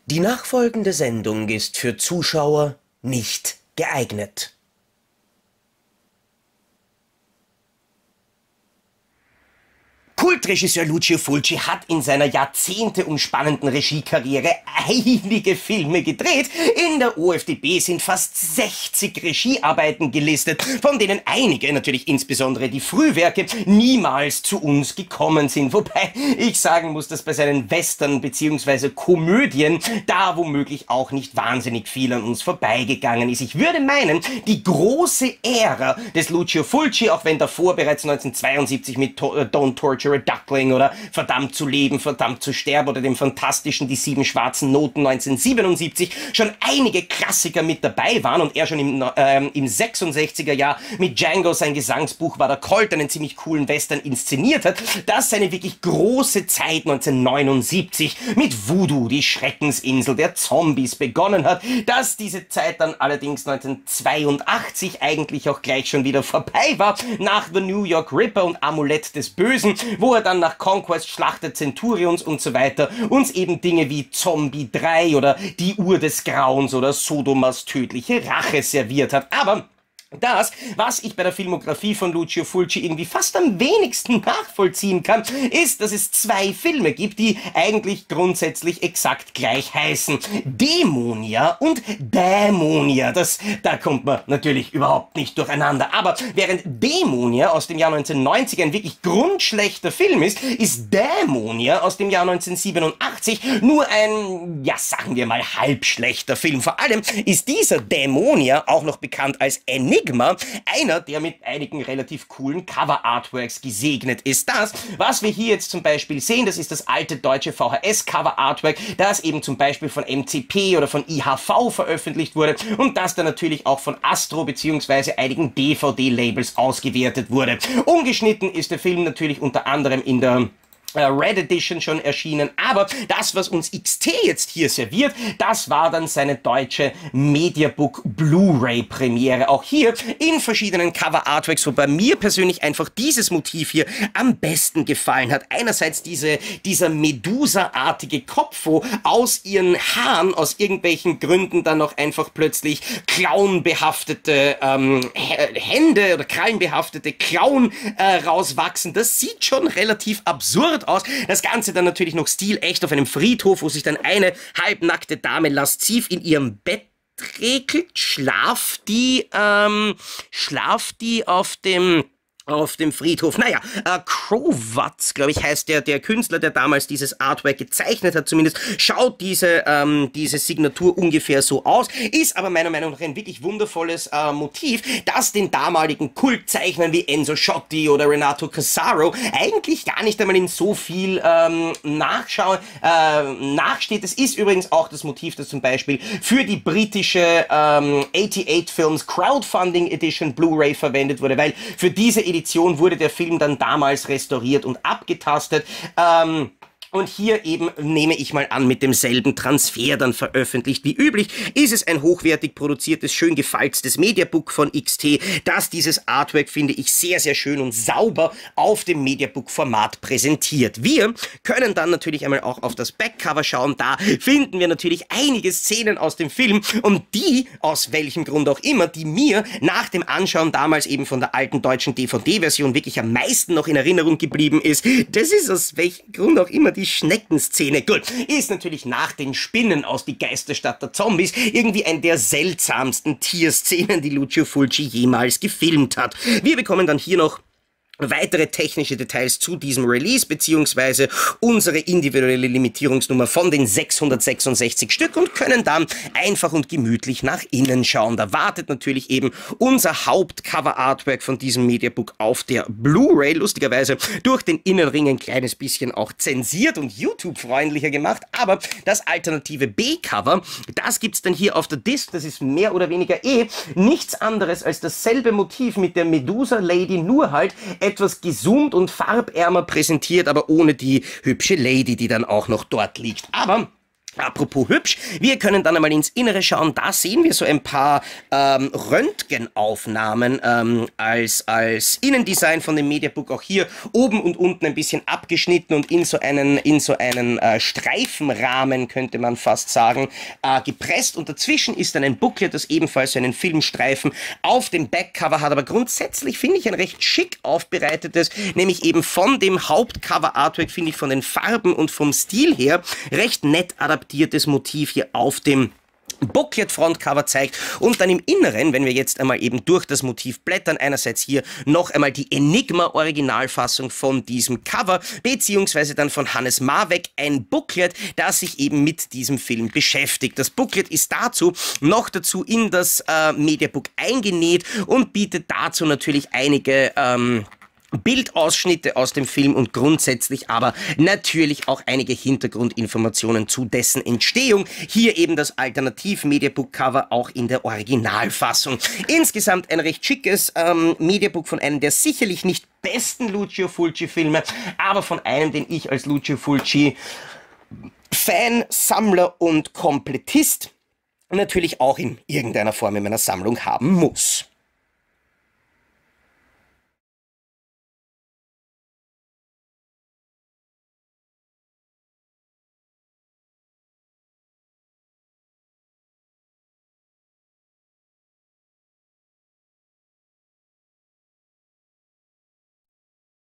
Die nachfolgende Sendung ist für Zuschauer nicht geeignet. Kultregisseur Lucio Fulci hat in seiner jahrzehnteumspannenden Regiekarriere einige Filme gedreht. In der OFDB sind fast 60 Regiearbeiten gelistet, von denen einige, natürlich insbesondere die Frühwerke, niemals zu uns gekommen sind. Wobei ich sagen muss, dass bei seinen Western bzw. Komödien da womöglich auch nicht wahnsinnig viel an uns vorbeigegangen ist. Ich würde meinen, die große Ära des Lucio Fulci, auch wenn davor bereits 1972 mit Don't Torture a Duckling oder Verdammt zu leben, verdammt zu sterben oder dem fantastischen Die 7 schwarzen Noten 1977 schon einige Klassiker mit dabei waren und er schon im 66er Jahr mit Django, sein Gesangsbuch war der Colt, einen ziemlich coolen Western inszeniert hat, dass seine wirklich große Zeit 1979 mit Voodoo, die Schreckensinsel der Zombies, begonnen hat, dass diese Zeit dann allerdings 1982 eigentlich auch gleich schon wieder vorbei war, nach The New York Ripper und Amulett des Bösen, wo er dann nach Conquest, Schlacht der Centurions und so weiter uns eben Dinge wie Zombie 3 oder Die Uhr des Grauens oder Sodomas tödliche Rache serviert hat. Aber das, was ich bei der Filmografie von Lucio Fulci irgendwie fast am wenigsten nachvollziehen kann, ist, dass es zwei Filme gibt, die eigentlich grundsätzlich exakt gleich heißen. Dämonia und Dämonia. Da kommt man natürlich überhaupt nicht durcheinander. Aber während Dämonia aus dem Jahr 1990 ein wirklich grundschlechter Film ist, ist Dämonia aus dem Jahr 1987 nur ein, ja sagen wir mal, halbschlechter Film. Vor allem ist dieser Dämonia auch noch bekannt als Enigma, einer, der mit einigen relativ coolen Cover-Artworks gesegnet ist. Das, was wir hier jetzt zum Beispiel sehen, das ist das alte deutsche VHS-Cover-Artwork, das eben zum Beispiel von MCP oder von IHV veröffentlicht wurde und das dann natürlich auch von Astro bzw. einigen DVD-Labels ausgewertet wurde. Umgeschnitten ist der Film natürlich unter anderem in der Red Edition schon erschienen, aber das, was uns XT jetzt hier serviert, das war dann seine deutsche Mediabook Blu-ray Premiere. Auch hier in verschiedenen Cover-Artworks, wobei mir persönlich einfach dieses Motiv hier am besten gefallen hat. Einerseits dieser Medusa-artige Kopf, wo aus ihren Haaren aus irgendwelchen Gründen dann noch einfach plötzlich klauenbehaftete Hände oder krallenbehaftete Klauen rauswachsen. Das sieht schon relativ absurd aus. Das Ganze dann natürlich noch stilecht auf einem Friedhof, wo sich dann eine halbnackte Dame lasziv in ihrem Bett regelt. Schlaft die auf dem Friedhof. Naja, Crowatz, glaube ich, heißt der Künstler, der damals dieses Artwork gezeichnet hat, zumindest schaut diese Signatur ungefähr so aus, ist aber meiner Meinung nach ein wirklich wundervolles Motiv, das den damaligen Kultzeichnern wie Enzo Schotti oder Renato Casaro eigentlich gar nicht einmal in so viel nachsteht. Es ist übrigens auch das Motiv, das zum Beispiel für die britische 88 Films Crowdfunding Edition Blu-ray verwendet wurde, weil für diese Edition wurde der Film dann damals restauriert und abgetastet. Und hier eben, nehme ich mal an, mit demselben Transfer dann veröffentlicht wie üblich, ist es ein hochwertig produziertes, schön gefalztes Mediabook von XT, das dieses Artwork, finde ich, sehr, sehr schön und sauber auf dem Mediabook-Format präsentiert. Wir können dann natürlich einmal auch auf das Backcover schauen. Da finden wir natürlich einige Szenen aus dem Film und die, aus welchem Grund auch immer, die mir nach dem Anschauen damals eben von der alten deutschen DVD-Version wirklich am meisten noch in Erinnerung geblieben ist. Das ist aus welchem Grund auch immer die Schneckenszene. Gut, ist natürlich nach den Spinnen aus Die Geisterstadt der Zombies irgendwie eine der seltsamsten Tierszenen, die Lucio Fulci jemals gefilmt hat. Wir bekommen dann hier noch weitere technische Details zu diesem Release, beziehungsweise unsere individuelle Limitierungsnummer von den 666 Stück und können dann einfach und gemütlich nach innen schauen. Da wartet natürlich eben unser Hauptcover-Artwork von diesem Mediabook auf der Blu-ray, lustigerweise durch den Innenring ein kleines bisschen auch zensiert und YouTube-freundlicher gemacht, aber das alternative B-Cover, das gibt's dann hier auf der Disc, das ist mehr oder weniger nichts anderes als dasselbe Motiv mit der Medusa-Lady, nur halt etwas gezoomt und farbärmer präsentiert, aber ohne die hübsche Lady, die dann auch noch dort liegt. Aber Apropos hübsch, wir können dann einmal ins Innere schauen. Da sehen wir so ein paar Röntgenaufnahmen als Innendesign von dem Mediabook. Auch hier oben und unten ein bisschen abgeschnitten und in so einen Streifenrahmen, könnte man fast sagen, gepresst. Und dazwischen ist dann ein Booklet, das ebenfalls so einen Filmstreifen auf dem Backcover hat. Aber grundsätzlich finde ich ein recht schick aufbereitetes, nämlich eben von dem Hauptcover-Artwork, finde ich von den Farben und vom Stil her recht nett adaptiertes Motiv hier auf dem Booklet-Frontcover zeigt und dann im Inneren, wenn wir jetzt einmal eben durch das Motiv blättern, einerseits hier noch einmal die Enigma-Originalfassung von diesem Cover, beziehungsweise dann von Hannes Marwek, ein Booklet, das sich eben mit diesem Film beschäftigt. Das Booklet ist noch dazu in das Mediabook eingenäht und bietet dazu natürlich einige Bildausschnitte aus dem Film und grundsätzlich aber natürlich auch einige Hintergrundinformationen zu dessen Entstehung. Hier eben das Alternativ-Mediabook-Cover auch in der Originalfassung. Insgesamt ein recht schickes Mediabook von einem der sicherlich nicht besten Lucio Fulci-Filme, aber von einem, den ich als Lucio Fulci Fan, Sammler und Komplettist natürlich auch in irgendeiner Form in meiner Sammlung haben muss.